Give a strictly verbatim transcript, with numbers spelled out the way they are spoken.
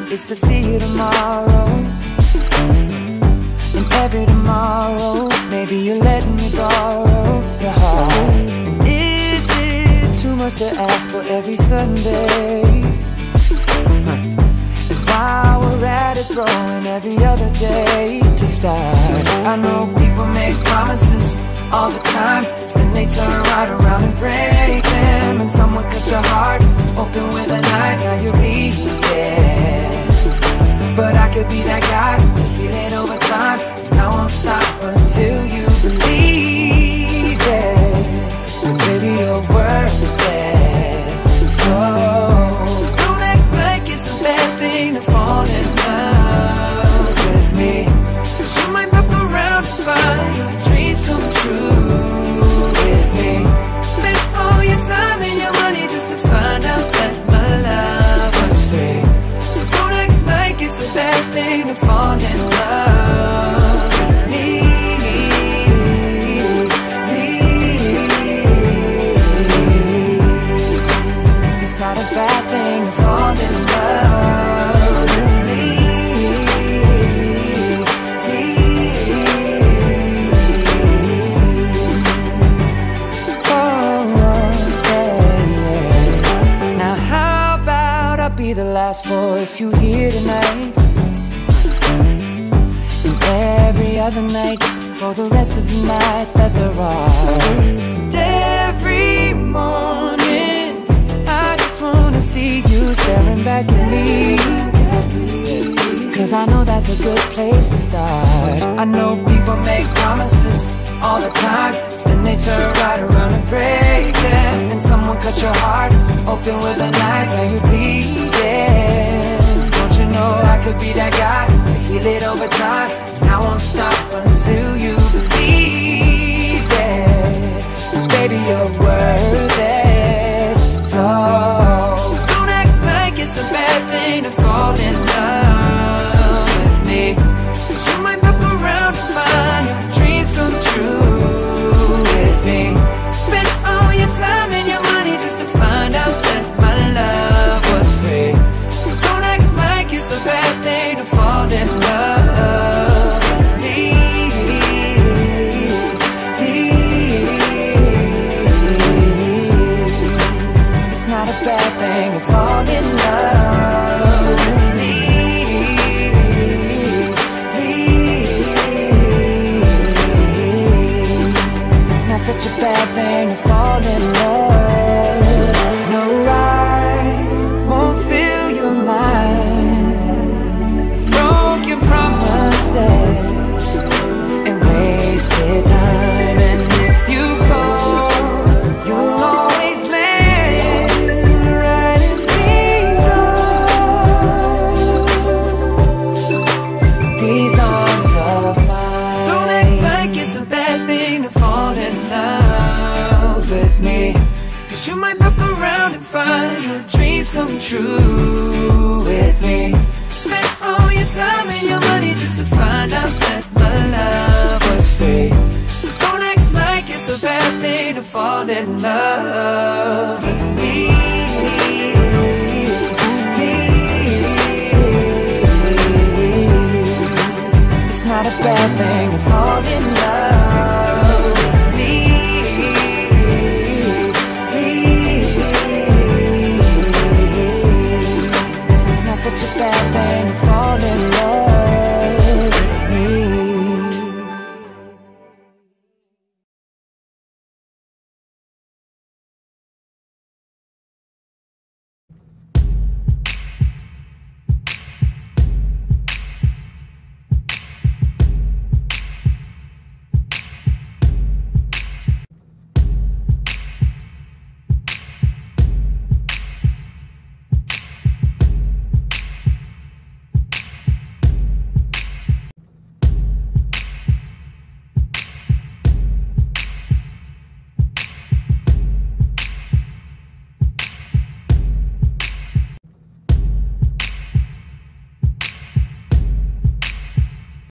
is to see you tomorrow. And every tomorrow, maybe you're letting me borrow your heart. And is it too much to ask for every Sunday? And while we're at it, throwing every other day to start. I know people make promises all the time, then they turn right around and break them. And someone cut your heart open with a knife, now you're bleeding. But I could be that guy to heal it over time, and I won't stop until you believe it. 'Cause baby, you're worth it. So don't act like it's a bad thing to fall in love with me, 'cause you might look around and find your dreams come true with me. Spend all your time and your money just to find out that my love was free. So don't act like it's a bad thing to fall in love with me. It's not a bad thing to fall in love with me. Be the last voice you hear tonight, and every other night for the rest of the nights that there are. And every morning I just wanna see you staring back at me, 'cause I know that's a good place to start. I know people make promises all the time, then they turn right around and break them. And someone cut your heart open with a knife, now you're bleeding. Don't you know I could be that guy to heal it over time, and I won't stop until you believe it. 'Cause baby, you're worth it. So don't act like it's a bad thing to fall in love with me, 'cause you might look around and find your dreams come true with me. Spend all your time and your money just to find out that my love was free. So don't act like it's a bad thing to fall in love with me. It's not a bad thing to fall in love with me. Not such a bad thing to fall in love. No, I won't fill your mind with broken promises and wasted time. And if you fall, you'll always land right in these arms, these arms of mine. Don't act like it's a bad thing to fall in love with me, 'cause you might look around and find your dreams come true with me. Spend all your time and your money just to find out that my love was free. So don't act like it's a bad thing to fall in love.